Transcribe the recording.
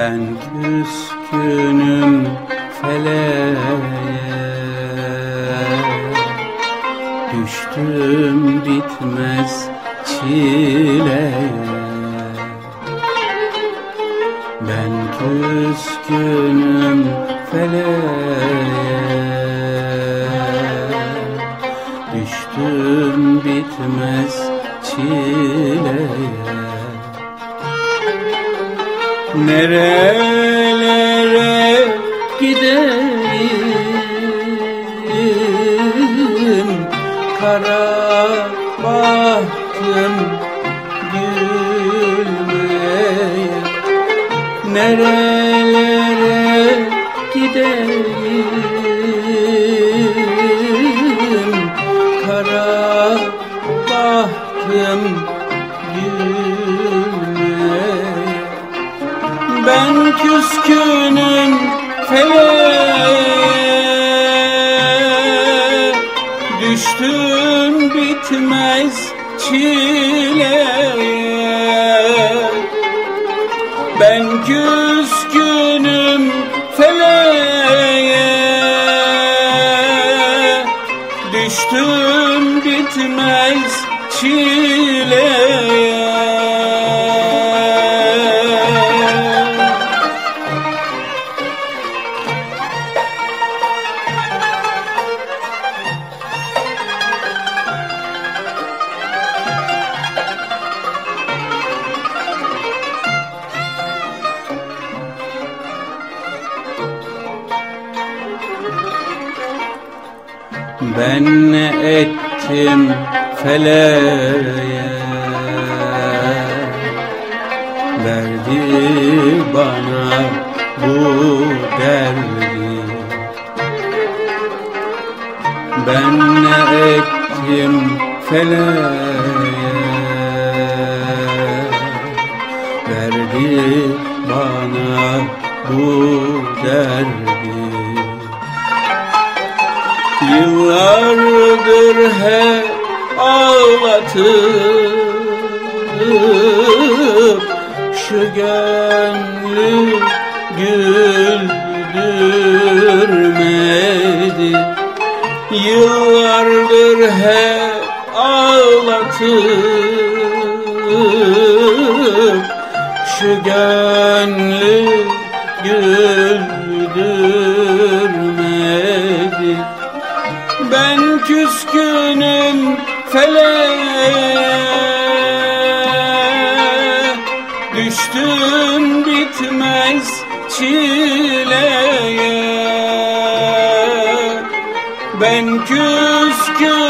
Ben küskünüm feleğe, düştüm bitmez çileye. Ben küskünüm feleğe, düştüm bitmez çileye. Nerelere gideyim, kara bahtım gülmeye. Nerelere gideyim, kara bahtım gülmeye. Ben küskünüm feleğe, düştüm bitmez çileye. Ben küskünüm feleğe, düştüm bitmez çileye. Ben ne ettim feleğe, verdi bana bu derdi. Ben ne ettim feleğe, verdi bana bu derdi. Yıllardır hep ağlatıp şu gönlü güldürmedi. Yıllardır hep ağlatıp şu gönlü güldürmedi. Ben küskünüm feleğe, düştüm bitmez çileye. Ben küskünüm